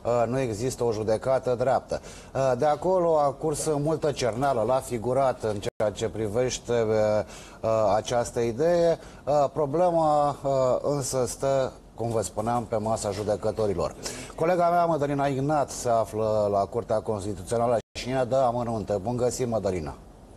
nu există o judecată dreaptă. De acolo a curs multă cerneală, l-a figurat în ceea ce privește această idee. Problema însă stă, cum vă spuneam, pe masa judecătorilor. Colega mea, Mădălina Ignat, se află la Curtea Constituțională și ne dă amănunte. Bun găsit, Mădălina!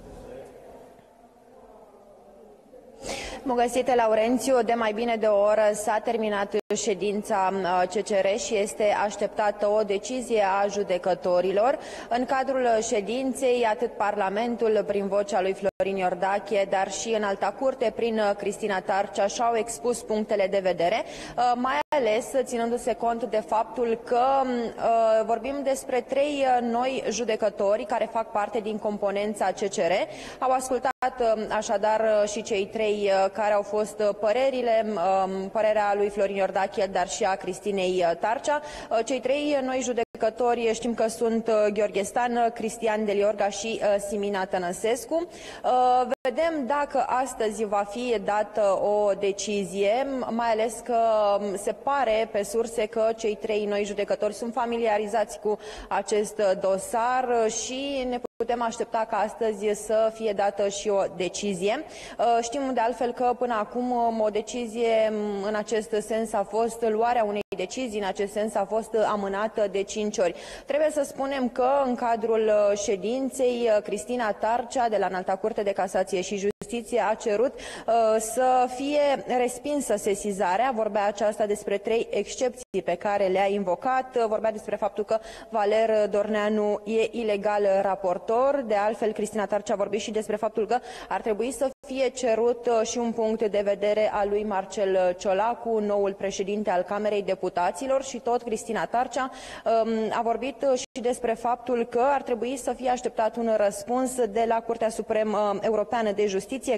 Bun găsit, Laurențiu. De mai bine de o oră s-a terminat ședința CCR și este așteptată o decizie a judecătorilor. În cadrul ședinței, atât Parlamentul, prin vocea lui Florin Iordache, dar și Înalta Curte, prin Cristina Tarcea, și-au expus punctele de vedere, mai ales ținându-se cont de faptul că vorbim despre 3 noi judecători care fac parte din componența CCR. Au ascultat așadar și cei 3 care au fost părerea lui Florin Iordache, dar și a Cristinei Tarcea. Cei 3 noi judecători știm că sunt Gheorghe Stan, Cristian Deliorga și Simina Tănăsescu. Vedem dacă astăzi va fi dată o decizie, mai ales că se pare pe surse că cei 3 noi judecători sunt familiarizați cu acest dosar și ne putem aștepta ca astăzi să fie dată și o decizie. Știm de altfel că până acum o decizie în acest sens a fost, luarea unei decizii în acest sens a fost amânată de 5 ori. Trebuie să spunem că în cadrul ședinței, Cristina Tarcea de la Înalta Curte de Casație și Justiție a cerut să fie respinsă sesizarea. Vorbea aceasta despre 3 excepții pe care le-a invocat. Vorbea despre faptul că Valer Dorneanu e ilegal raportor. De altfel, Cristina Tarcea a vorbit și despre faptul că ar trebui să fie cerut și un punct de vedere al lui Marcel Ciolacu, noul președinte al Camerei Deputaților, și tot Cristina Tarcea a vorbit și despre faptul că ar trebui să fie așteptat un răspuns de la Curtea Supremă Europeană de Justiție,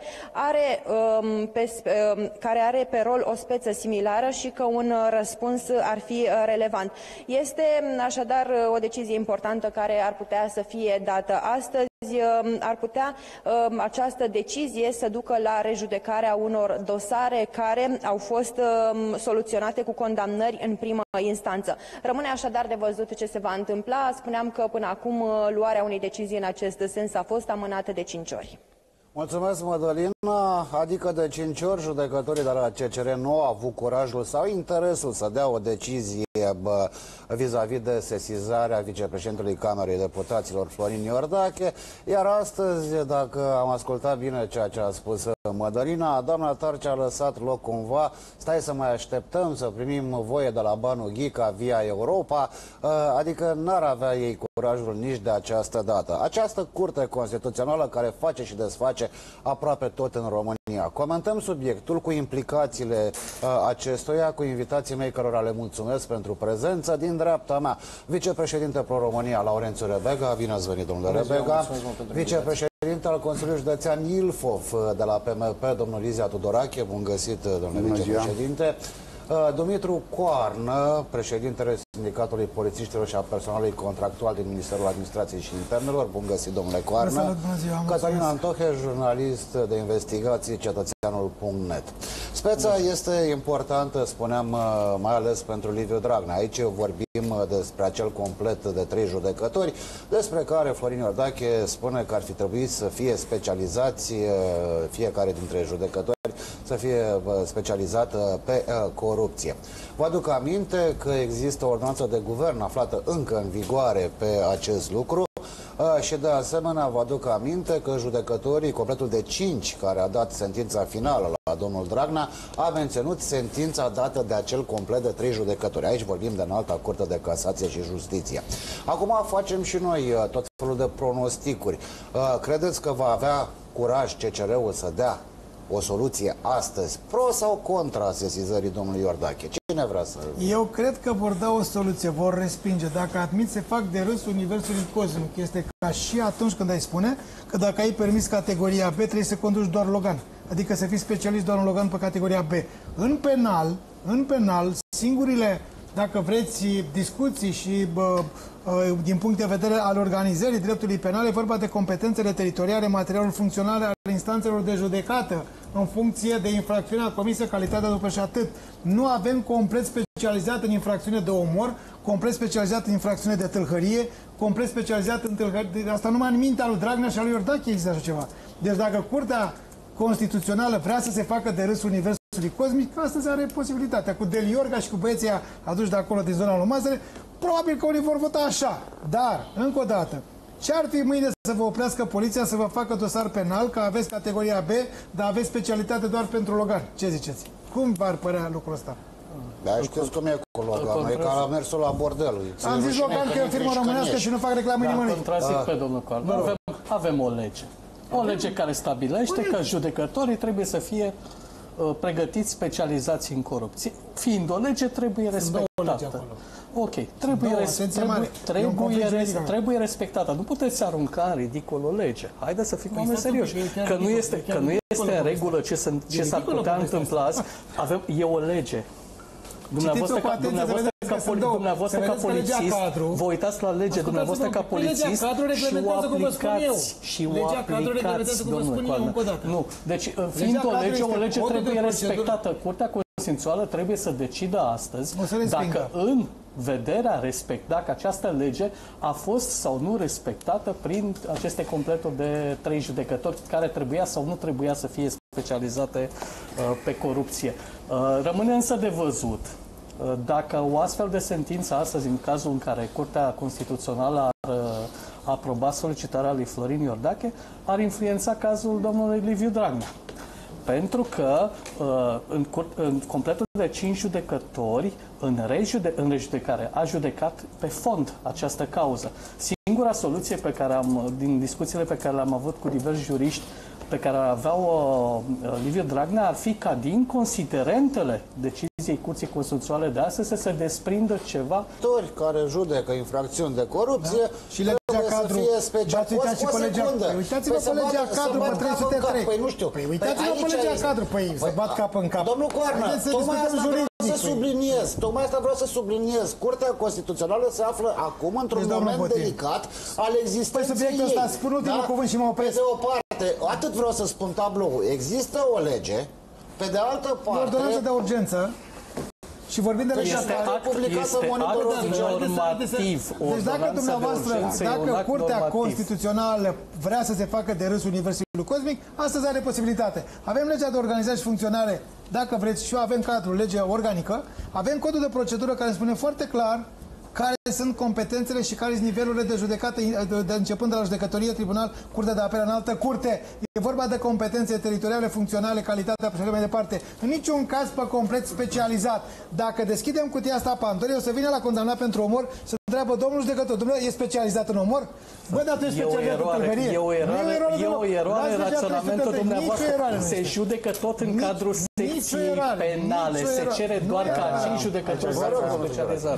care are pe rol o speță similară și că un răspuns ar fi relevant. Este așadar o decizie importantă care ar putea să fie dată astăzi. Ar putea această decizie să ducă la rejudecarea unor dosare care au fost soluționate cu condamnări în primă instanță. Rămâne așadar de văzut ce se va întâmpla. Spuneam că până acum luarea unei decizii în acest sens a fost amânată de 5 ori. Mulțumesc, Mădălina. Adică de 5 ori judecătorii de la CCR nu au avut curajul sau interesul să dea o decizie vis-a-vis de sesizarea vicepreședintelui Camerei Deputaților, Florin Iordache. Iar astăzi, dacă am ascultat bine ceea ce a spus Mădălina, doamna Tarcea a lăsat loc cumva, stai să mai așteptăm să primim voie de la Banu Ghica via Europa, adică n-ar avea ei curajul nici de această dată. Această Curte Constituțională care face și desface aproape tot în România. Comentăm subiectul cu implicațiile acestuia, cu invitații mei cărora le mulțumesc pentru prezență. Din dreapta mea, vicepreședinte Pro-România, Laurențiu Rebega. Bine ați venit, domnule Rebega. Vicepreședinte al Consiliului Județean Ilfov de la PMP, domnul Izia Tudorache. Bun găsit, domnule vicepreședinte. Dumitru Coarnă, președintele Sindicatului Polițiștilor și a Personalului Contractual din Ministerul Administrației și Internelor. Bun găsit, domnule Coarnă. Cătălin Antohe, jurnalist de investigații, cetățeanul.net. Speța este importantă, spuneam, mai ales pentru Liviu Dragnea. Aici vorbim despre acel complet de 3 judecători, despre care Florin Iordache spune că ar fi trebuit să fie specializați, fiecare dintre judecători să fie specializată pe corupție. Vă aduc aminte că există o ordonanță de guvern aflată încă în vigoare pe acest lucru și de asemenea vă aduc aminte că judecătorii, completul de 5 care a dat sentința finală la domnul Dragnea, a menținut sentința dată de acel complet de 3 judecători. Aici vorbim de Înalta Curte de Casație și Justiție. Acum facem și noi tot felul de pronosticuri. Credeți că va avea curaj CCR-ul să dea o soluție astăzi, pro sau contra sesizării domnului Iordache? Cine vrea să... Eu cred că vor da o soluție, vor respinge. Dacă admit, se fac de râs universului cosmic. Este ca și atunci când ai spune că dacă ai permis categoria B, trebuie să conduci doar Logan. Adică să fii specialist doar în Logan pe categoria B. În penal, singurile, dacă vreți, discuții și din punct de vedere al organizării dreptului penal, e vorba de competențele teritoriale, materialul funcțional al instanțelor de judecată, în funcție de infracțiunea comisă, calitatea după și atât. Nu avem complet specializat în infracțiune de omor, complet specializat în infracțiune de tâlhărie, complet specializat în tâlhărie. Asta numai în mintea lui Dragnea și a lui Iordache există așa ceva. Deci dacă Curtea Constituțională vrea să se facă de râs universului cosmic, astăzi are posibilitatea. Cu Del Iorga și cu băieții aduși de acolo din zona lui Mazăre, probabil că unii vor vota așa. Dar, încă o dată, ce ar fi mâine să vă oprească poliția să vă facă dosar penal, că aveți categoria B, dar aveți specialitate doar pentru Logan? Ce ziceți? Cum v-ar părea lucrul ăsta? Da, știți cum e cu Logan, e ca la mersul la bordelul. Am zis Logan că e o firmă românească și nu fac reclamă nimănui. Contrazic pe domnul Coarna. Avem o lege. O lege care stabilește că judecătorii trebuie să fie pregătiți, specializați în corupție. Fiind o lege, trebuie respectată. Ok, trebuie respectată. Nu puteți arunca în ridicol o lege. Haideți să fim oameni serioși. Că nu este în regulă ce s-ar putea întâmpla azi. E o lege. Dumneavoastră ca polițist, vă uitați la lege, dumneavoastră ca polițist și o aplicați, domnule Coarna. Nu, deci fiind o lege trebuie respectată. Curtea Constituțională trebuie să decidă astăzi dacă în vederea dacă această lege a fost sau nu respectată prin aceste completuri de 3 judecători care trebuia sau nu trebuia să fie specializate pe corupție. Rămâne însă de văzut dacă o astfel de sentință astăzi, în cazul în care Curtea Constituțională ar aproba solicitarea lui Florin Iordache, ar influența cazul domnului Liviu Dragnea. Pentru că în completul de 5 judecători, în rejudecare, a judecat pe fond această cauză. Singura soluție din discuțiile pe care le-am avut cu diversi juriști pe care aveau Liviu Dragnea ar fi ca din considerentele deciziei Curții Constituționale de astăzi să se desprindă ceva. Care judecă infracțiuni de corupție și legea cadru. Uitați-vă pe legea cadru pe 303. Păi nu știu. Uitați-vă pe legea cadru. Păi să bat cap în cap. Domnul Coarna, tocmai asta vreau să subliniez. Curtea Constituțională se află acum într-un moment delicat al existenței ei. Spun ultimul cuvânt și mă opresc. De o parte, atât vreau să spun tabloul. Există o lege, pe de altă parte... O ordonanță de urgență și vorbim de legea normativ. Deci dacă dumneavoastră, dacă Curtea Constituțională vrea să se facă de râsul Universului Cosmic, astăzi are posibilitate. Avem legea de organizare și funcționare, dacă vreți, și avem cadrul, legea organică, avem codul de procedură care spune foarte clar care sunt competențele și care sunt nivelurile de judecată, începând de la judecătorie, tribunal, curtea de apel înaltă, curte. E vorba de competențe teritoriale, funcționale, calitatea și așa mai departe. În niciun caz pe complet specializat. Dacă deschidem cutia asta Pandorii, o să vină la condamnat pentru omor să întreabă domnul judecător, domnule, e specializat în omor? Bă, dar tu ești specializat în tâlhărie. E o eroare în raționamentul dumneavoastră. Se judecă tot în cadrul secției penale. Se cere doar ca 5 judecători să fie specializat.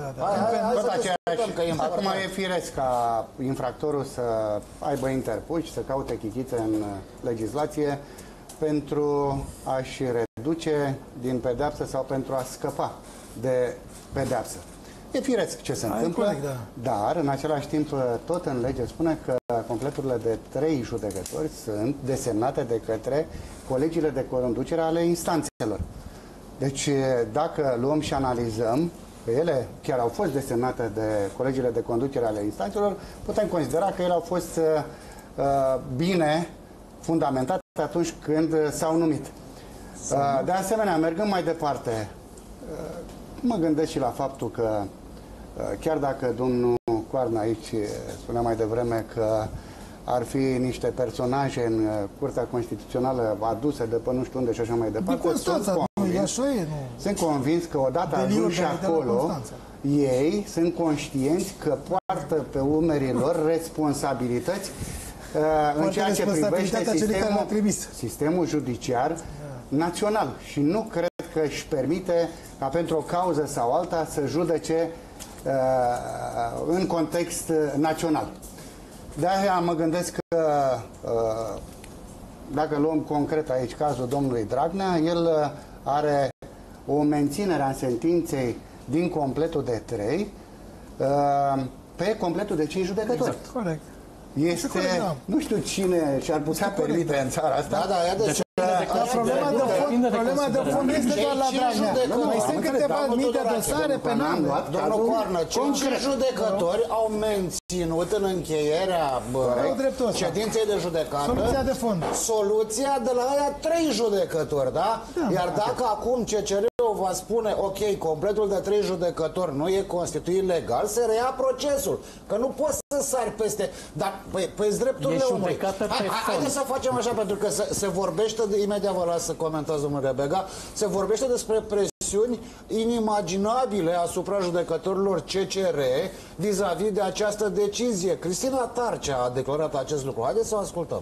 Acum e firesc ca infractorul să aibă interpuși, să caute chichițe în legislație pentru a-și reduce din pedeapsă sau pentru a scăpa de pedeapsă. E firesc ce se întâmplă, corect, dar în același timp tot în lege spune că completurile de 3 judecători sunt desemnate de către colegiile de conducere ale instanțelor. Deci dacă luăm și analizăm că ele chiar au fost desemnate de colegiile de conducere ale instanțelor, putem considera că ele au fost bine fundamentate atunci când s-au numit. De asemenea, mergând mai departe, mă gândesc și la faptul că chiar dacă domnul Coarna aici spunea mai devreme că ar fi niște personaje în Curtea Constituțională aduse de pe nu știu unde și așa mai departe, sunt convins că odată aduși acolo, ei sunt conștienți că poartă pe umerii lor responsabilități în ceea ce privește sistemul judiciar național. Și nu cred că își permite ca pentru o cauză sau alta să judece în context național. De-aia mă gândesc că dacă luăm concret aici cazul domnului Dragnea, el are o menținere a sentinței din completul de 3 pe completul de 5 judecători. Exact. Corect. Este, nu știu cine și-ar putea permite în țara asta. Da, da, problema de problema de fond nu este doar la Dragnea. Mai sunt câteva mii de dosare penale. Domnul Coarnă, 5 judecători au menținut în încheierea ședinței de judecată soluția de fond. Soluția de la aia 3 judecători, da? Iar dacă acum CCR-ul va spune, ok, completul de 3 judecători nu e constituit legal, se reia procesul. Că nu poți să sari peste... Dar, păi drepturile omului. Haideți să facem așa, pentru că se vorbește, imediat vă las să comentați, domnul Rebega, se vorbește despre presiuni inimaginabile asupra judecătorilor CCR vis-a-vis de această decizie. Cristina Tarcea a declarat acest lucru. Haideți să o ascultăm.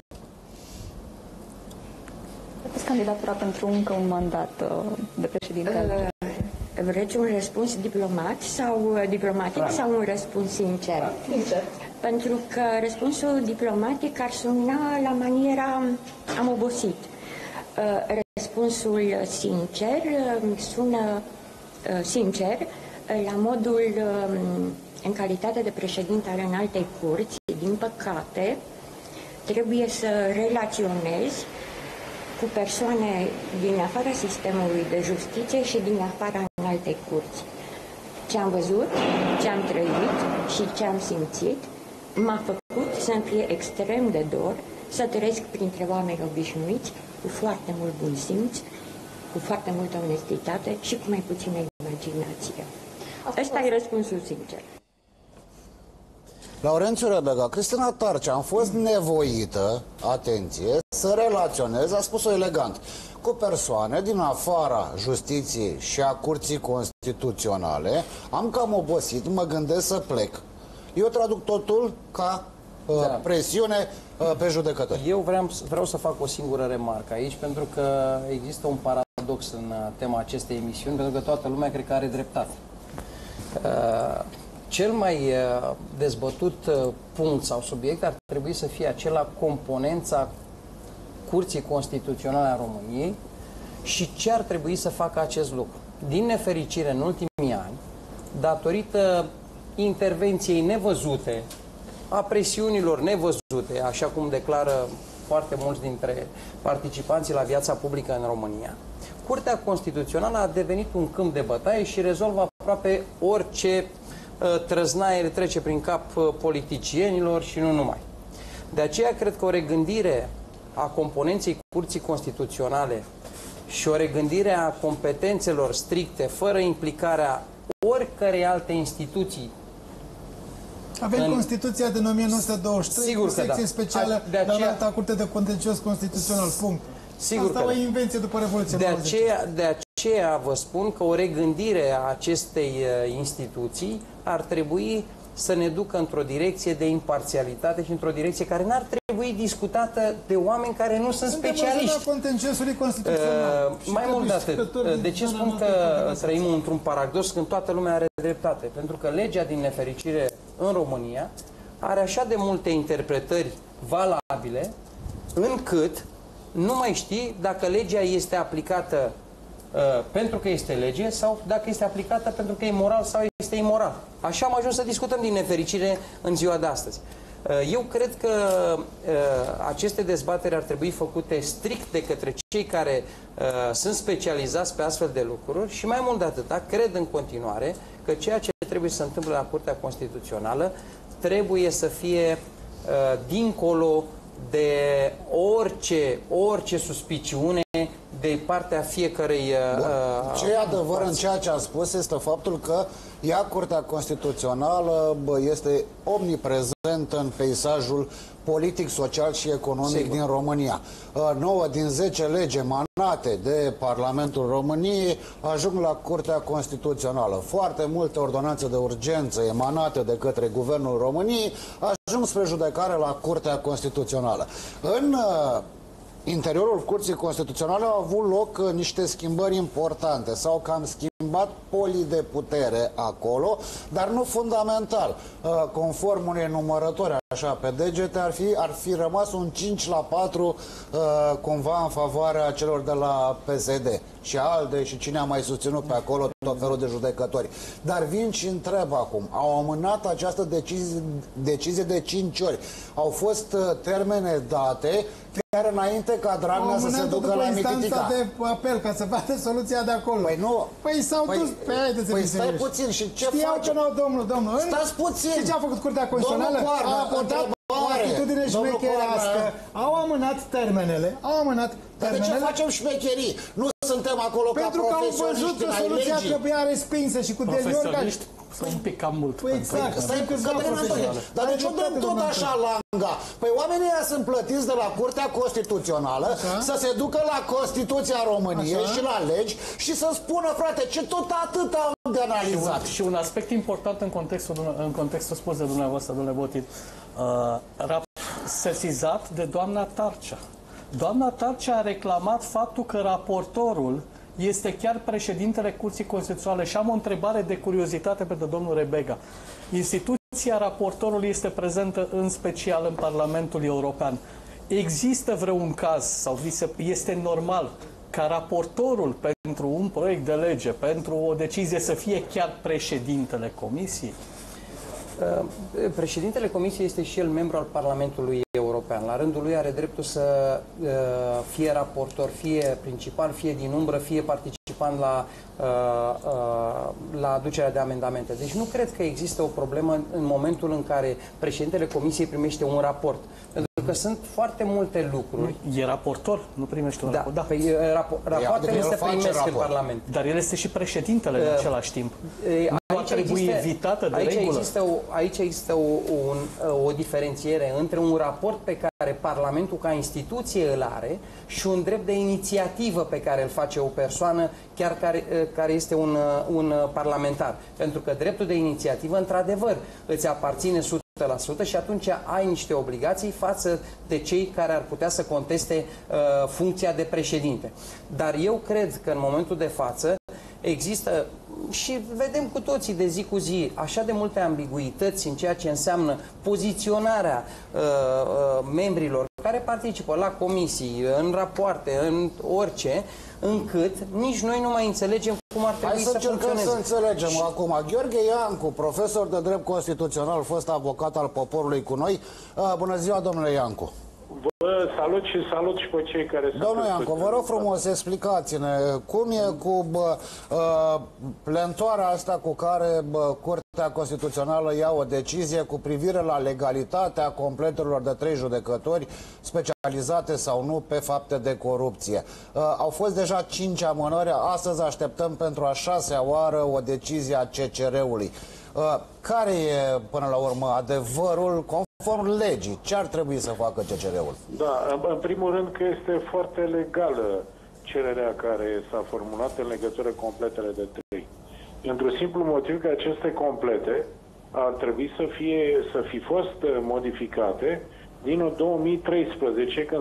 Aveți candidatura pentru încă un mandat de președinte? Vreți un răspuns diplomatic sau un răspuns sincer? Sincer. Pentru că răspunsul diplomatic ar suna la maniera am obosit. Răspunsul sincer sună sincer la modul în calitate de președinte al Înaltei Curți, din păcate, trebuie să relaționez cu persoane din afara sistemului de justiție și din afara Înaltei Curți. Ce am văzut, ce am trăit și ce am simțit m-a făcut să-mi fie extrem de dor să trăiesc printre oameni obișnuiți, cu foarte mult bun simț, cu foarte multă onestitate și cu mai puțină imaginație. Ăsta e răspunsul sincer. Laurențiu Rebega, Cristina Tarcea am fost nevoită, atenție, să relaționez, a spus-o elegant, cu persoane din afara justiției și a Curții Constituționale. Am cam obosit, mă gândesc să plec. Eu traduc totul ca presiune pe judecători. Eu vreau să fac o singură remarcă aici, pentru că există un paradox în tema acestei emisiuni, pentru că toată lumea cred că are dreptate. Cel mai dezbătut punct sau subiect ar trebui să fie acela componența Curții Constituționale a României și ce ar trebui să facă acest lucru. Din nefericire, în ultimii ani, datorită intervenției nevăzute, a presiunilor nevăzute, așa cum declară foarte mulți dintre participanții la viața publică în România, Curtea Constituțională a devenit un câmp de bătaie și rezolvă aproape orice trăznaie trece prin cap politicienilor și nu numai. De aceea cred că o regândire a componenței Curții Constituționale și o regândire a competențelor stricte, fără implicarea oricărei alte instituții. Avem Constituția din 1923, sigur cu secție specială de aceea, la alta Curte de Contencios Constituțional, punct. Sigur asta că o invenție după Revoluția. De aceea vă spun că o regândire a acestei instituții ar trebui să ne ducă într-o direcție de imparțialitate și într-o direcție care n-ar trebui discutată de oameni care nu sunt specialiști. Mai mult de atât, de ce spun că trăim într-un paradox când toată lumea are dreptate? Pentru că legea, din nefericire, în România are așa de multe interpretări valabile, încât nu mai știi dacă legea este aplicată pentru că este lege sau dacă este aplicată pentru că e moral sau este imoral. Așa am ajuns să discutăm, din nefericire, în ziua de astăzi. Eu cred că aceste dezbateri ar trebui făcute strict de către cei care sunt specializați pe astfel de lucruri și mai mult de atâta, cred în continuare că ceea ce trebuie să se întâmple la Curtea Constituțională trebuie să fie dincolo de orice suspiciune de partea fiecărei... Ce e adevăr în ceea ce a spus este faptul că Curtea Constituțională este omniprezent în peisajul politic, social și economic din România. 9 din 10 legi emanate de Parlamentul României ajung la Curtea Constituțională. Foarte multe ordonanțe de urgență emanate de către Guvernul României ajung spre judecare la Curtea Constituțională. În interiorul Curții Constituționale au avut loc niște schimbări importante. S-au cam schimbat polii de putere acolo, dar nu fundamental. Conform unei numărători așa pe degete, ar fi rămas un 5-4 cumva în favoarea celor de la PSD. și ALDE și cine a mai susținut pe acolo tot felul de judecători. Dar vin și întreb acum, au amânat această decizie de 5 ori. Au fost termene date chiar înainte ca Dragnea să se ducă la Mititica. de apel ca să vadă soluția de acolo. Păi nu. Păi s-au dus. Păi stai puțin și ce face? Domnul. Stați puțin. Și ce a făcut Curtea Constituțională? A acordat o atitudine șmecherească. Au amânat termenele. Dar de ce facem șmecherii? Nu suntem acolo ca profesioniști. Pentru că au văzut că soluția trebuia respinsă și cu profesioniști sunt un pic cam mult. Păi exact. Dar de ce dăm tot așa langa? Păi oamenii ăia sunt plătiți de la Curtea Constituțională să se ducă la Constituția României și la legi și să spună, frate, ce tot atât au de analizat. Și un aspect important în contextul spus de dumneavoastră, domnule Botit, sesizat de doamna Tarcea. Doamna Tarcea a reclamat faptul că raportorul este chiar președintele Curții Constituționale și am o întrebare de curiozitate pentru domnul Rebega. Instituția raportorului este prezentă în special în Parlamentul European. Există vreun caz sau este normal ca raportorul pentru un proiect de lege, pentru o decizie să fie chiar președintele Comisiei? Președintele Comisiei este și el membru al Parlamentului European. La rândul lui are dreptul să fie raportor, fie principal, fie din umbră, fie participant la aducerea de amendamente. Deci nu cred că există o problemă în momentul în care președintele Comisiei primește un raport. Pentru că sunt foarte multe lucruri. E raportor, nu primește un raport. Da. Păi, rapoartele se primesc în Parlament. Dar el este și președintele în același timp. Nu ar trebui evitată de regulă. Aici există o diferențiere între un raport pe care Parlamentul ca instituție îl are și un drept de inițiativă pe care îl face o persoană, chiar care este un parlamentar. Pentru că dreptul de inițiativă, într-adevăr, îți aparține 100% și atunci ai niște obligații față de cei care ar putea să conteste funcția de președinte. Dar eu cred că în momentul de față există, și vedem cu toții de zi cu zi, așa de multe ambiguități în ceea ce înseamnă poziționarea membrilor care participă la comisii, în rapoarte, în orice, încât nici noi nu mai înțelegem cum ar trebui să funcționeze. Hai să înțelegem acum. Gheorghe Iancu, profesor de drept constituțional, fost avocat al poporului cu noi. Bună ziua, domnule Iancu. Vă salut și salut și pe cei care sunt... Domnule Iancu, vă rog frumos, explicați-ne cum e cu plentoarea asta cu care Curtea Constituțională ia o decizie cu privire la legalitatea completurilor de 3 judecători specializate sau nu pe fapte de corupție. Au fost deja 5 amânări, astăzi așteptăm pentru a 6-a oară o decizie a CCR-ului. Care e, până la urmă, adevărul conform legii? Ce ar trebui să facă CCR-ul? Da, în primul rând că este foarte legală cererea care s-a formulat în legătură cu completele de 3. Într-un simplu motiv că aceste complete ar trebui să fi fost modificate din 2013, când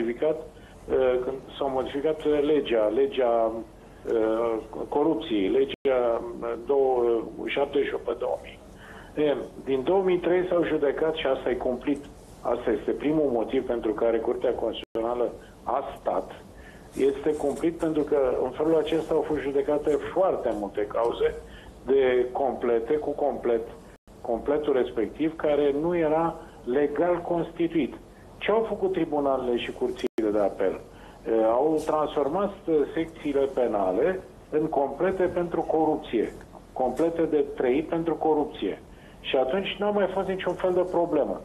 s-a modificat legea corupției, legea 78 pe 2000. Din 2003 s-au judecat și asta e cumplit. Asta este primul motiv pentru care Curtea Constituțională a stat. Este cumplit pentru că în felul acesta au fost judecate foarte multe cauze de complete cu completul respectiv care nu era legal constituit. Ce au făcut tribunalele și curțile de apel? Au transformat secțiile penale în complete pentru corupție. Complete de 3 pentru corupție. Și atunci nu a mai fost niciun fel de problemă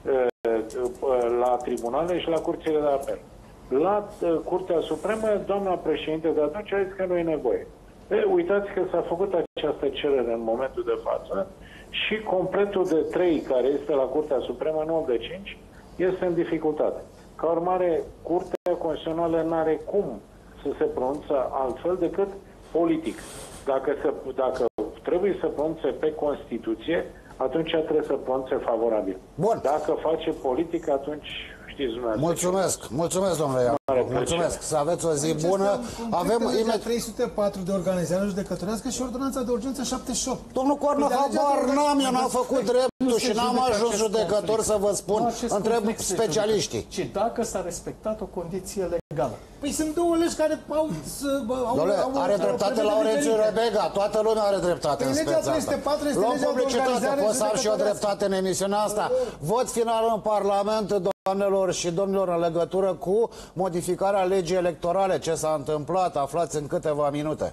la tribunale și la curțile de apel. La Curtea Supremă, doamna președinte de atunci a zis că nu e nevoie. Uitați că s-a făcut această cerere în momentul de față și completul de 3 care este la Curtea Supremă, nu de 5, este în dificultate. Ca urmare, Curtea Constituțională nu are cum să se pronunță altfel decât politic. Dacă trebuie să pronunțe pe Constituție, atunci trebuie să pronunțe favorabil. Bun. Dacă face politic, atunci știți dumneavoastră. Mulțumesc, domnule Iancu. Mulțumesc. Să aveți o zi bună. Avem legea 304 de organizare judecătorească și ordonanța de urgență 78. Domnul Cornă, habar n-am, eu n-am făcut dreptul și n-am ajuns judecător să vă spun. Întreb specialiștii. Ci dacă s-a respectat o condiție legală. Păi sunt două legi care au... Are dreptate Laurențiu Rebega, toată lumea are dreptate în speța asta. Luăm publicitate, pot să am și eu dreptate în emisiunea asta. Vot final în Parlament, doamnelor și domnilor, în legătură cu modificarea legii electorale. Ce s-a întâmplat, aflați în câteva minute.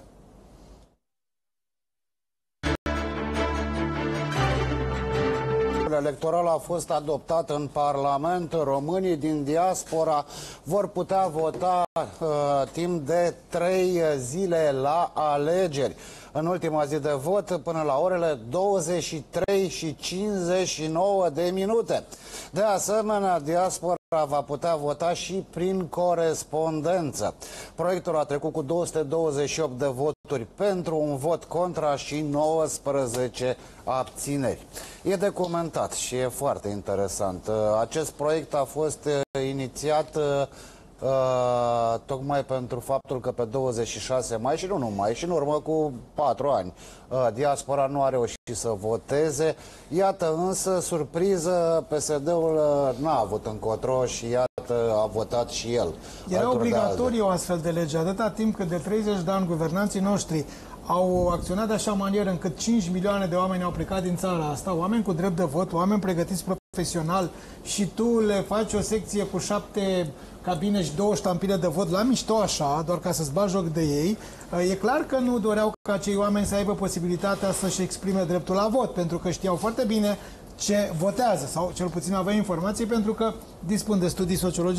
Electoral a fost adoptat în Parlament. Românii din diaspora vor putea vota timp de 3 zile la alegeri. În ultima zi de vot, până la orele 23:59. De asemenea, diaspora va putea vota și prin corespondență. Proiectul a trecut cu 228 de voturi pentru, un vot contra și 19 abțineri. E documentat și e foarte interesant. Acest proiect a fost inițiat tocmai pentru faptul că pe 26 mai și nu numai, și în urmă cu 4 ani diaspora nu a reușit să voteze. Iată însă, surpriză, PSD-ul n-a avut încotro și iată a votat și el. Era obligatoriu o astfel de lege, atâta timp cât de 30 de ani guvernanții noștri au acționat de așa manieră încât 5 milioane de oameni au plecat din țara asta, oameni cu drept de vot, oameni pregătiți profesional, și tu le faci o secție cu 7 cabine și 2 ștampile de vot la mișto așa, doar ca să-ți bagi joc de ei. E clar că nu doreau ca acei oameni să aibă posibilitatea să-și exprime dreptul la vot, pentru că știau foarte bine ce votează, sau cel puțin aveau informații, pentru că dispun de studii sociologice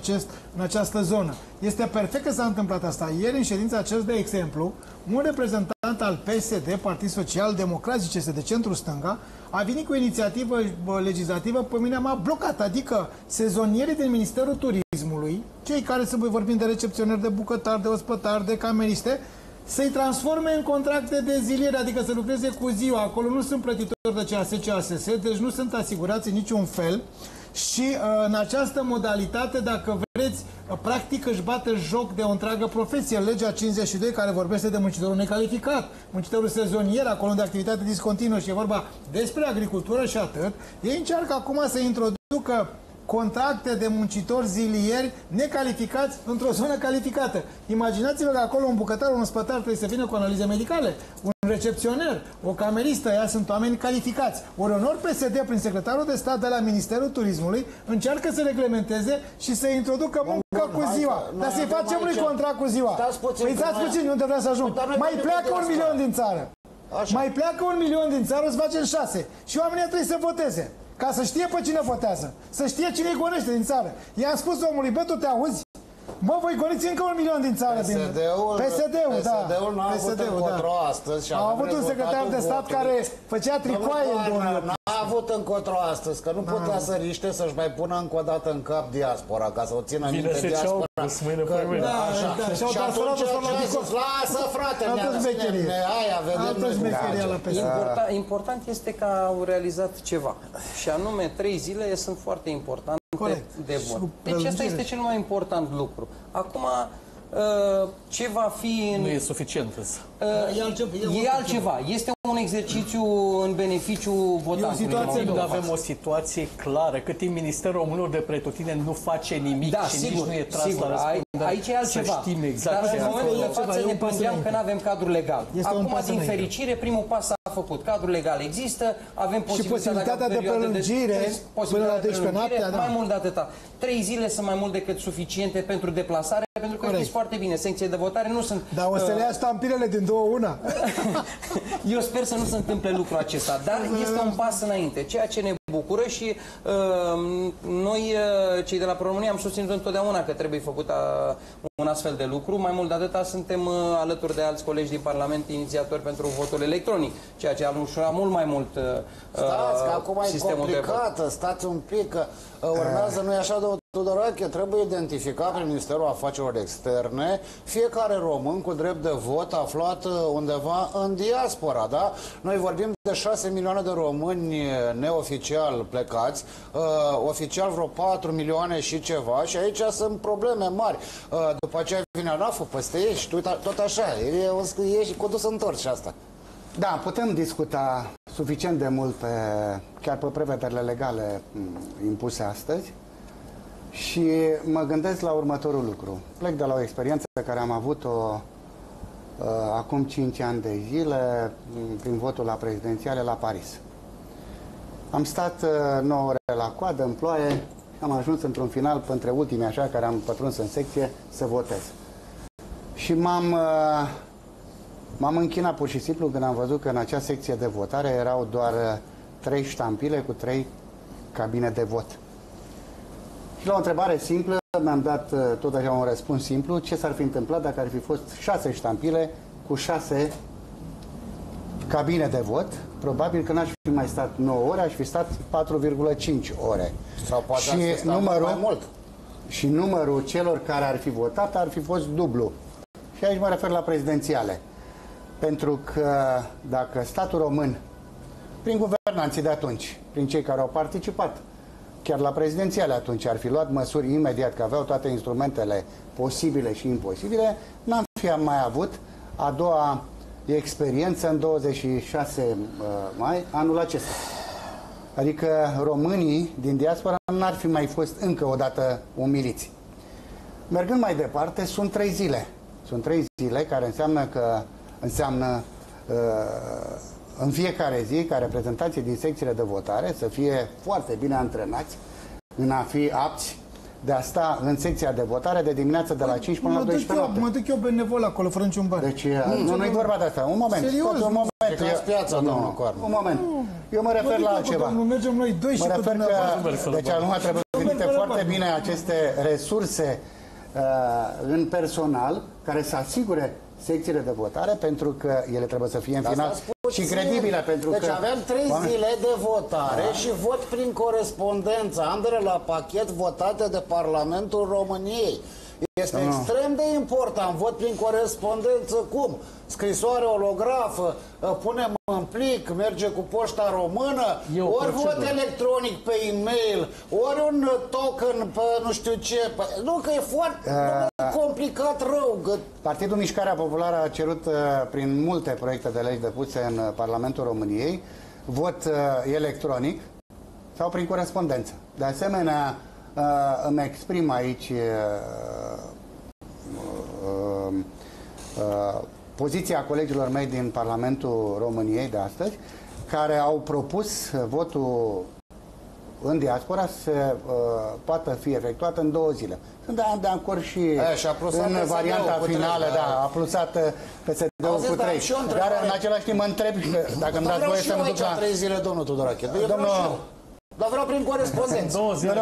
în această zonă. Este perfect că s-a întâmplat asta. Ieri, în ședința aceasta, de exemplu, un reprezentant al PSD, Partid Social Democrat, zice, de centru-stânga, a venit cu o inițiativă legislativă, pe mine m-a blocat, adică sezonierii din Ministerul Turismului, cei care să vorbim de recepționeri, de bucătari, de ospătari, de cameriste, să-i transforme în contracte de ziliere, adică să lucreze cu ziua. Acolo nu sunt plătitori de CAS, deci nu sunt asigurați în niciun fel. Și în această modalitate, dacă vreți, practic își bate joc de o întreagă profesie. Legea 52, care vorbește de muncitorul necalificat, muncitorul sezonier, acolo de activitate discontinuă, și e vorba despre agricultură și atât, ei încearcă acum să introducă contracte de muncitori zilieri necalificați într-o zonă calificată. Imaginați-vă că acolo un bucătar, un spătar trebuie să vină cu analize medicale, un recepționer, o cameristă, ea sunt oameni calificați. Ori onor PSD, prin secretarul de stat de la Ministerul Turismului, încearcă să reglementeze și să introducă muncă cu ziua. Dar să-i facem unui contract cu ziua. Păi stați puțin, unde vreau să ajung. Mai pleacă 1 milion din țară. Mai pleacă 1 milion din țară, să facem 6. Și oamenii trebuie să voteze. Ca să știe pe cine votează. Să știe cine îi gonește din țară. I-am spus omului, bă, tu te auzi? Bă, voi goniți încă 1 milion din țară. PSD-ul, da. PSD-ul n-a avut încotro astăzi. Au avut un secretar de stat care făcea tricoaie în 2008. N-a avut încotro astăzi, că nu putea să riște să-și mai pună încă o dată în cap diaspora, ca să o țină minte diaspora. Și atunci ce a zis, lasă frate, aia vedem. Important este că au realizat ceva. Și anume, 3 zile sunt foarte importante de vot. Deci asta este cel mai important lucru. Acum, ce va fi... Nu e suficient. E altceva. Este un exercițiu în beneficiu votantului. Nu avem o situație clară. Cât timp Ministerul Românilor de Pretutindeni nu face nimic și sigur, nici nu e tras la răspundere, aici e altceva. să știm exact. Dar în momentul de față ne plângeam că nu avem cadru legal. Acum, din fericire, primul pas s-a făcut. Cadrul legal există, avem posibilitatea de prelungire până la 12 noaptea. Mai mult de atâta. 3 zile sunt mai mult decât suficiente pentru deplasare, pentru că știți foarte bine, secție de votare nu sunt... Dar o să le ia ștampilele din 2-1. Eu sper să nu se întâmple lucrul acesta, dar este un pas înainte, ceea ce ne bucură și noi, cei de la Pro-România, am susținut întotdeauna că trebuie făcut un astfel de lucru. Mai mult de atâta, suntem alături de alți colegi din Parlament inițiatori pentru votul electronic, ceea ce a ușurat mult mai mult stați, că acum e complicată, stați un pic, că urmează, nu e așa, de Tudorache, trebuie identificat prin Ministerul Afacerilor Externe fiecare român cu drept de vot aflat undeva în diaspora, da? Noi vorbim de 6 milioane de români neoficial plecați, oficial vreo 4 milioane și ceva, și aici sunt probleme mari. După aceea vine ANAF-ul peste ei și tot așa, ești cu dus întors și asta. Da, putem discuta suficient de mult chiar pe prevederile legale impuse astăzi. Și mă gândesc la următorul lucru. Plec de la o experiență pe care am avut-o acum 5 ani de zile, prin votul la prezidențiale la Paris. Am stat 9 ore la coadă, în ploaie, am ajuns într-un final, între ultimii așa, care am pătruns în secție, să votez. Și m-am închinat pur și simplu când am văzut că în acea secție de votare erau doar 3 ștampile cu 3 cabine de vot. Și la o întrebare simplă mi-am dat tot așa un răspuns simplu: ce s-ar fi întâmplat dacă ar fi fost 6 ștampile cu 6 cabine de vot? Probabil că n-aș fi mai stat 9 ore, aș fi stat 4,5 ore. Sau poate și numărul, mai mult. Și numărul celor care ar fi votat ar fi fost dublu. Și aici mă refer la prezidențiale. Pentru că dacă statul român, prin guvernanții de atunci, prin cei care au participat chiar la prezidențiale atunci, ar fi luat măsuri imediat, că aveau toate instrumentele posibile și imposibile, n-am fi mai avut a doua experiență în 26 mai anul acesta. Adică românii din diaspora n-ar fi mai fost încă o dată umiliți. Mergând mai departe, sunt 3 zile. Sunt 3 zile care înseamnă în fiecare zi ca reprezentanții din secțiile de votare să fie foarte bine antrenați în a fi apți de a sta în secția de votare de dimineață de la 5 până la 12 noapte. Mă duc eu benevol acolo, fără niciun bani. Deci nu e vorba de asta. Un moment. Serios? Un moment. Un moment. Eu mă refer la altceva. Mergem noi doi și mă refer că deci acum trebuie gândite foarte bine aceste resurse în personal care să asigure secțiile de votare, pentru că ele trebuie să fie în final și credibile. Pentru deci că avem 3 zile de votare și vot prin corespondență, ambele la pachet, votate de Parlamentul României. Este extrem de important. Vot prin corespondență cum? Scrisoare olografă, punem în plic, merge cu poșta română, ori vot electronic pe e-mail, ori un token pe nu știu ce. Nu, că e foarte complicat rău. Partidul Mișcarea Populară a cerut prin multe proiecte de legi depuse în Parlamentul României vot electronic sau prin corespondență. De asemenea, îmi exprim aici poziția colegilor mei din Parlamentul României de astăzi, care au propus votul în diaspora să poată fi efectuat în 2 zile. Sunt de acord și în varianta finală, a plusat PSD-ul cu 3. Dar în același timp mă întreb dacă îmi dați voie să mă duc la 3 zile, domnul Tudorache. Dar vreau prin corespondență.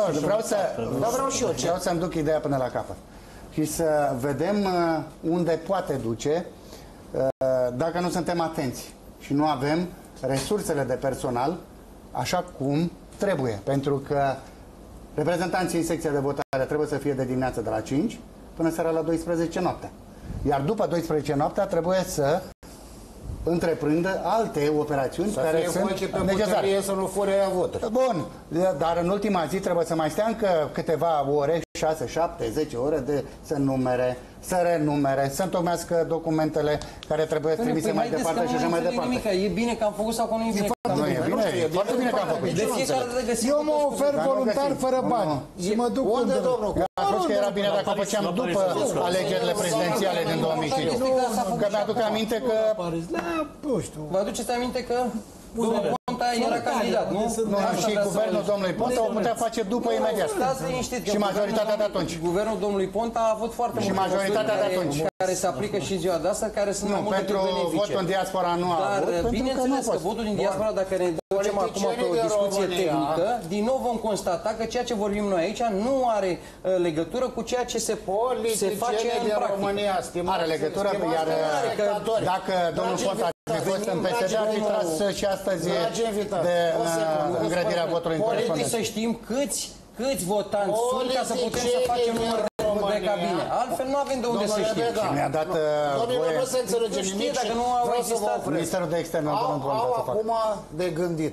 Vreau să-mi duc ideea până la capăt. Și să vedem unde poate duce dacă nu suntem atenți și nu avem resursele de personal așa cum trebuie. Pentru că reprezentanții în secția de votare trebuie să fie de dimineață de la 5 până seara la 12 noaptea. Iar după 12 noaptea trebuie să întreprindă alte operațiuni care sunt necesare. Să nu fure voturi. Bun, dar în ultima zi trebuie să mai stea încă câteva ore, 6, 7, 10 ore să numere, să renumere, să întocmească documentele care trebuie trimise mai departe și așa mai departe. E bine că am făcut sau că nu e bine? Nu e bine, e foarte bine că am făcut. Eu mă ofer voluntar fără bani și mă duc unde, domnul? A spus că era bine dacă o făceam după alegerile prezidențiale din 2005. Că mi-aduc aminte că... Vă aduceți aminte că domnul Ponta era candidat, nu? Și guvernul domnului Ponta o putea face după imediat. Și majoritatea de atunci. Guvernul domnului Ponta a avut foarte multe măsuri care se aplică și ziua de asta, care sunt mai multe benefice. Pentru votul în diaspora nu a avut. Dar bineînțeles că votul din diaspora, dacă ne ducem acum pe o discuție tehnică, din nou vom constata că ceea ce vorbim noi aici nu are legătură cu ceea ce se face în practică. Are legătură, iar dacă domnul Ponta a fost în PSD, ar fi tras și astăzi de îngrădirea votului în corespondență. Politic să știm câți votanți sunt ca să putem să facem număr de cabine. Altfel nu avem de unde să știm. Mi-a dat voie. Nu se înțelege nimic dacă nu au existat. Ministerul de Externe, domnul Ponta, au acum de gândit și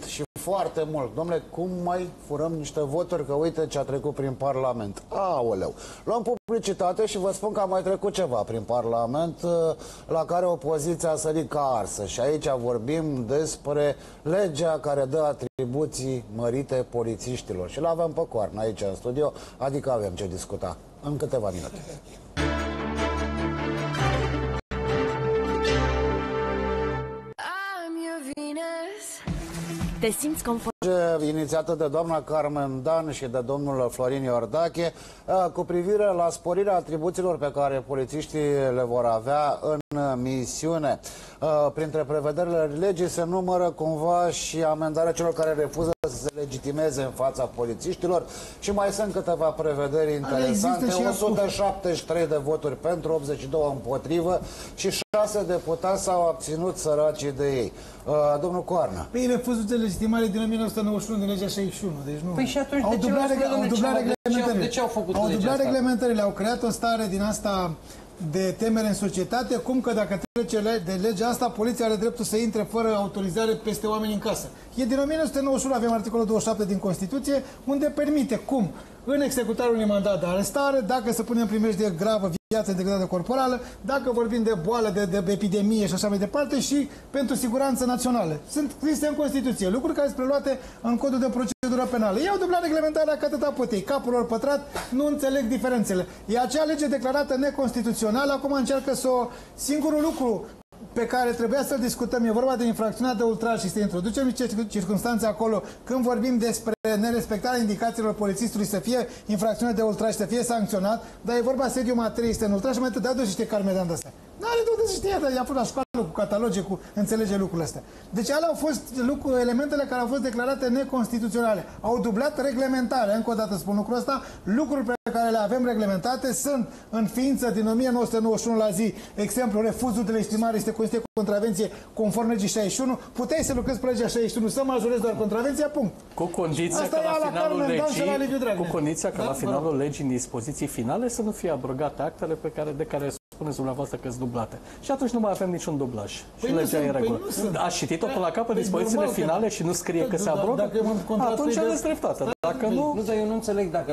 foarte mult. Dom'le, cum mai furăm niște voturi, că uite ce a trecut prin Parlament. Aoleu. Luăm publicitate și vă spun că a mai trecut ceva prin Parlament la care opoziția a sărit ca arsă. Și aici vorbim despre legea care dă atribuții mărite polițiștilor. Și l-avem pe coarnă aici în studio, adică avem ce discuta în câteva minute. Te simți confort? Inițiată de doamna Carmen Dan și de domnul Florin Iordache cu privire la sporirea atribuțiilor pe care polițiștii le vor avea în misiune. Printre prevederile legii se numără cumva și amendarea celor care refuză să se legitimeze în fața polițiștilor și mai sunt câteva prevederi interesante. 173 de voturi pentru, 82 împotrivă și 6 deputați s-au abținut, săracii de ei. Domnul Coarnă. Păi refuzul de legitimare din 1991 din legea 61. Deci nu. Păi și atunci au dublat reglementările. De ce au făcut au legea asta? reglementările, au creat o stare din asta de temere în societate, cum că dacă trece de legea asta, poliția are dreptul să intre fără autorizare peste oameni în casă. E din 1991, avem articolul 27 din Constituție, unde permite cum în executarea unui mandat de arestare, dacă se pune în primejdie gravă viață, integritate corporală, dacă vorbim de boală, de epidemie și așa mai departe, și pentru siguranță națională. Sunt scrise în Constituție, lucruri care sunt preluate în codul de procedură penală. Ei au dublat reglementarea că atâta pot ei. Capul lor pătrat, nu înțeleg diferențele. E acea lege declarată neconstituțională, acum încearcă să o... Singurul lucru pe care trebuia să-l discutăm, e vorba de infracțiunea de ultraj și să introducem niște circunstanțe acolo când vorbim despre nerespectarea indicațiilor polițistului să fie infracțiune de ultraj, să fie sancționat, dar e vorba sediu materie, este în ultraj și mai te dă niște carmedan de astea. N-are de unde să știe, dar i-a pus la școală cu cataloge, cu înțelege lucrurile astea. Deci alea au fost elementele care au fost declarate neconstituționale. Au dublat reglementarea, încă o dată spun lucrul ăsta, lucruri pe care le avem reglementate sunt în ființă din 1991 la zi. Exemplu, refuzul de legitimare este considerat contravenție conform legii 61. Puteai să lucrezi pe legea 61, să majorezi doar contravenția, punct. Cu condiția că la finalul legii, cu condiția că la finalul legii, în dispoziții finale, să nu fie abrogate actele de care spuneți dumneavoastră că sunt dublate. Și atunci nu mai avem niciun dublaj. Și legea e în regulă. Ați citit-o până la capăt, dispozițiile finale și nu scrie că se abrogă? Atunci aveți dreptate. Dacă nu... Nu, dar eu nu înțeleg, dacă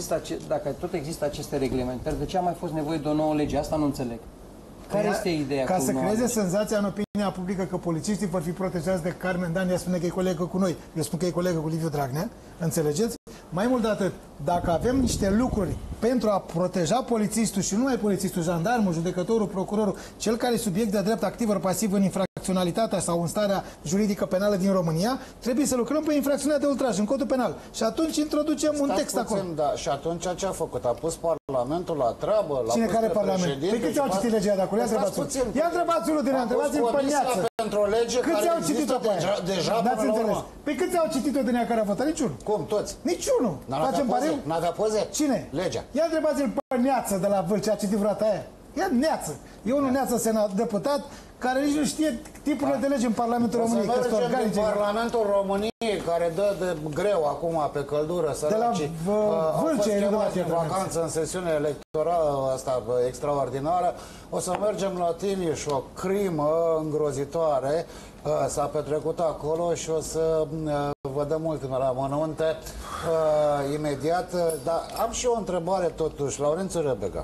tot există aceste reglementări, de ce a mai fost nevoie de o nouă lege? Asta nu înțeleg. Care este ideea? Ca să creeze senzația în opinia publică că polițiștii vor fi protejați de Carmen Dan, ea spune că e colegă cu noi. Eu spun că e colegă cu Liviu Dragnea. Înțelegeți? Mai mult de atât, dacă avem niște lucruri pentru a proteja polițistul și nu numai polițistul, jandarmul, judecătorul, procurorul, cel care e subiect de drept activ ori pasiv în infracționalitatea sau în starea juridică penală din România, trebuie să lucrăm pe infracțiunea de ultraj în codul penal. Și atunci introducem un text acolo. Da. Și atunci ce a făcut? A pus Parlamentul la treabă? Cine care Parlament? Păi câți au citit legea de acolo? Ia întrebați unul din ea, întrebați-l pe Neață. Câți au citit-o deja N-ați înțeles? Păi câți au citit-o din ea care a votat? Niciunul. Cum? Toți? Niciunul. Facem pariu? N-avea poze? Cine? Legea. Ia întrebați-l pe Neață de la Vâlcea, a citit vreodată aia. Ia Neață. E unul Neață, senat, deputat, care nici nu știe tipurile de lege în Parlamentul României. Să mergem în Parlamentul României, care dă de greu acum pe căldură, săracii. De la Vâlcea, au fost în vacanță în sesiune electorală asta extraordinară. O să mergem la Timiș, o crimă îngrozitoare s-a petrecut acolo și o să vă dăm ultimele amănunte imediat. Dar am și o întrebare totuși, Laurențiu Rebega.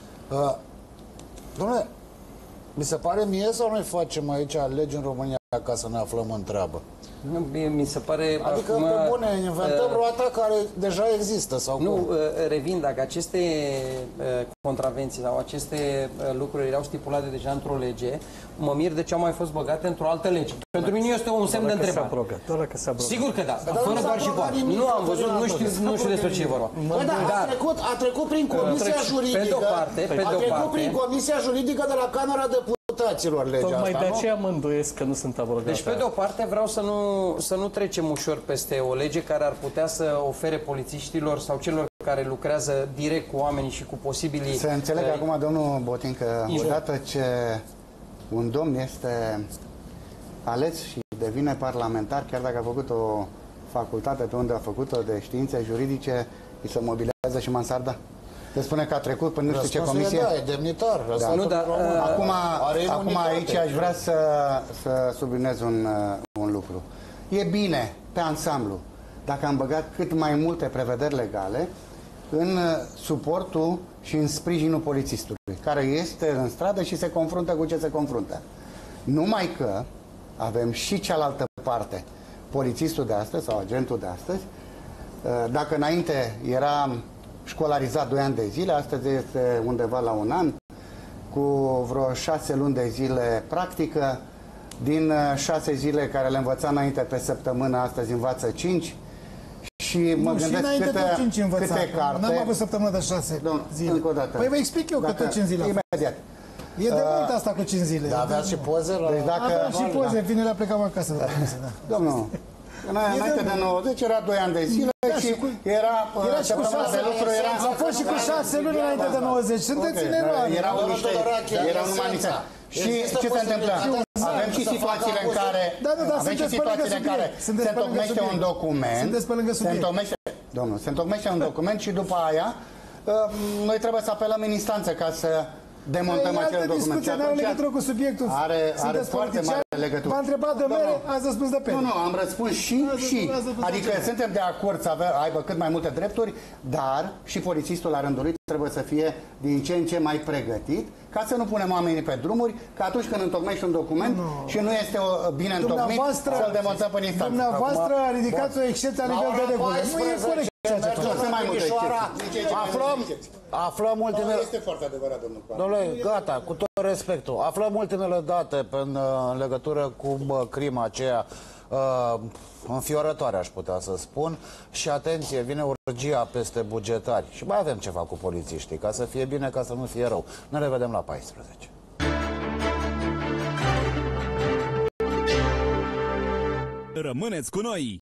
Dom'le, mi se pare mie sau noi facem aici legi în România ca să ne aflăm în treabă? Nu, mi se pare... Adică, acum, pe bune, inventăm roata care deja există, sau nu, cum? revin, dacă aceste contravenții sau aceste lucruri erau stipulate deja într-o lege, mă mir de ce au mai fost băgate într-o altă lege. Pentru mine este un semn de întrebare. Sigur că da, fără doar și poate. Nu am văzut, nu știu despre ce e vorba. A trecut prin Comisia Juridică. Pe de-o parte, a trecut prin Comisia Juridică de la Camera Deputaților legea asta, tocmai de aceea mă îndoiesc că nu sunt abrogate. Deci, pe de-o parte, vreau să nu trecem ușor peste o lege care ar putea să ofere polițiștilor sau celor care lucrează direct cu oamenii și cu posibilii... Se înțelege acum, domnul Botin, că odată ce un domn este ales și devine parlamentar, chiar dacă a făcut o facultate pe unde a făcut-o de științe juridice, îi se mobilează și mansarda? Se spune că a trecut până nu știu ce comisie? Da, e demnitar. Da. Nu, dar, acum aici aș vrea să subliniez un lucru. E bine pe ansamblu, dacă am băgat cât mai multe prevederi legale în suportul și în sprijinul polițistului, care este în stradă și se confruntă cu ce se confruntă. Numai că avem și cealaltă parte, polițistul de astăzi sau agentul de astăzi. Dacă înainte era școlarizat 2 ani de zile, astăzi este undeva la 1 an, cu vreo 6 luni de zile practică. Din 6 zile care le învăța înainte pe săptămână, astăzi învață 5. Și mă gândesc câte carte... N-am avut săptămână de 6 zile. Încă o dată. Păi vă explic eu că tot 5 zile. Imediat. E de mult asta cu 5 zile. Da, aveați și poze? Deci aveam și poze, vine la plecam acasă. Domnul, înainte de 90 era 2 ani de zile și era săptămâna de lucru. A fost și cu 6 luni înainte de 90. Sunteți în eroare. Erau niște... Și ce se întâmplă? Avem și situațiile în care se întocmește un document. Se întocmește un document și după aia noi trebuie să apelăm în instanță ca să demontăm acel document. Nu are legătură cu subiectul. Are foarte mare legătură. M-a întrebat de mere, ați răspuns de pe. Nu, am răspuns și. Adică suntem de acord să aibă cât mai multe drepturi, dar și polițistul la rândul lui trebuie să fie din ce în ce mai pregătit, ca să nu punem oamenii pe drumuri, că atunci când întocmești un document și nu este bine întocmit, să-l demonstrăm până instanță. Dumneavoastră ridicați o excepție la nivel de regulă. Nu e corect. Aflăm ultimele... Este foarte adevărat, domnul Coară. Domnule, gata, cu tot respectul. Aflăm ultimele date în legătură cu crima aceea înfiorătoare, aș putea să spun. Și atenție, vine urgia peste bugetari. Și mai avem ceva cu polițiștii, ca să fie bine, ca să nu fie rău. Ne revedem la 14. Rămâneți cu noi!